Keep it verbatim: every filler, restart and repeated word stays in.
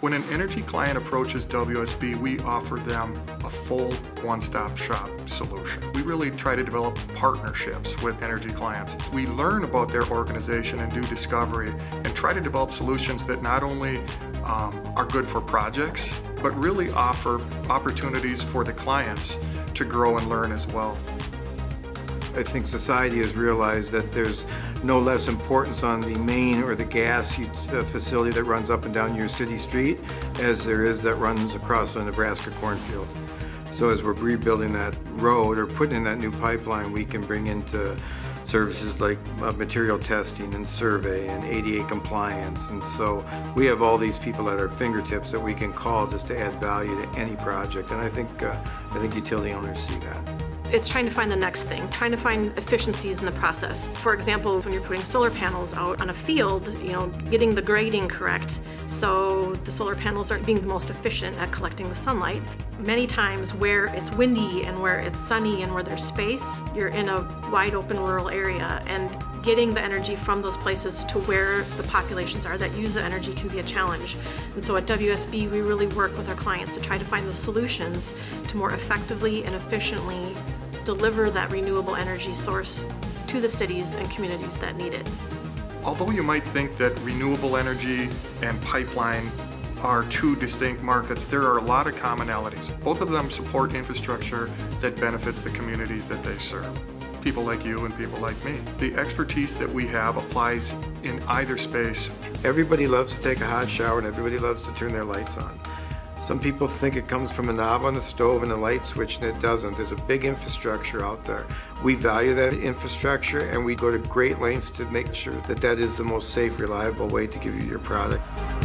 When an energy client approaches W S B, we offer them a full one-stop shop solution. We really try to develop partnerships with energy clients. We learn about their organization and do discovery and try to develop solutions that not only um, are good for projects, but really offer opportunities for the clients to grow and learn as well. I think society has realized that there's no less importance on the main or the gas facility that runs up and down your city street as there is that runs across a Nebraska cornfield. So as we're rebuilding that road or putting in that new pipeline, we can bring into services like uh, material testing and survey and A D A compliance. And so we have all these people at our fingertips that we can call just to add value to any project. And I think, uh, I think utility owners see that. It's trying to find the next thing, trying to find efficiencies in the process. For example, when you're putting solar panels out on a field, you know, getting the grading correct so the solar panels are being the most efficient at collecting the sunlight. Many times where it's windy and where it's sunny and where there's space, you're in a wide open rural area, and getting the energy from those places to where the populations are that use the energy can be a challenge. And so at W S B, we really work with our clients to try to find those solutions to more effectively and efficiently deliver that renewable energy source to the cities and communities that need it. Although you might think that renewable energy and pipeline are two distinct markets, there are a lot of commonalities. Both of them support infrastructure that benefits the communities that they serve. People like you and people like me. The expertise that we have applies in either space. Everybody loves to take a hot shower and everybody loves to turn their lights on. Some people think it comes from a knob on the stove and a light switch, and it doesn't. There's a big infrastructure out there. We value that infrastructure, and we go to great lengths to make sure that that is the most safe, reliable way to give you your product.